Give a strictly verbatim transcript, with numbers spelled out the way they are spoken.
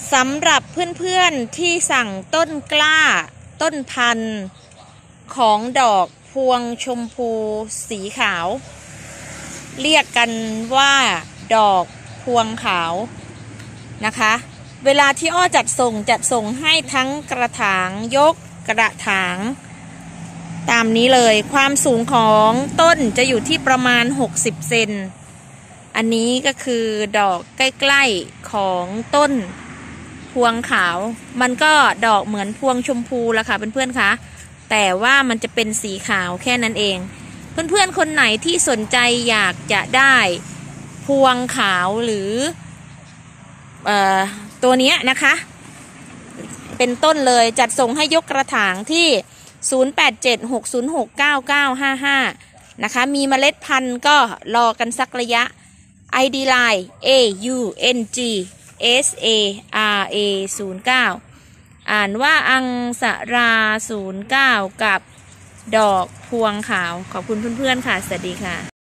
สำหรับเพื่อนๆที่สั่งต้นกล้าต้นพันธุ์ของดอกพวงชมพูสีขาวเรียกกันว่าดอกพวงขาวนะคะเวลาที่อ้อจัดส่งจัดส่งให้ทั้งกระถางยกกระถางตามนี้เลยความสูงของต้นจะอยู่ที่ประมาณหกสิบเซนอันนี้ก็คือดอกใกล้ๆของต้นพวงขาวมันก็ดอกเหมือนพวงชมพูละค่ะเพื่อนๆคะแต่ว่ามันจะเป็นสีขาวแค่นั้นเองเพื่อนๆคนไหนที่สนใจอยากจะได้พวงขาวหรือเอ่อตัวนี้นะคะเป็นต้นเลยจัดส่งให้ยกกระถางที่ศูนย์ แปด เจ็ด หก ศูนย์ หก เก้า เก้า ห้า ห้านะคะมีเมล็ดพันธุ์ก็รอกันสักระยะ ไอ ดี Line A U N G S A R A ศูนย์ เก้า อ่านว่าอังสราศูนย์เก้ากับดอกพวงขาวขอบคุณเพื่อนๆค่ะสวัสดีค่ะ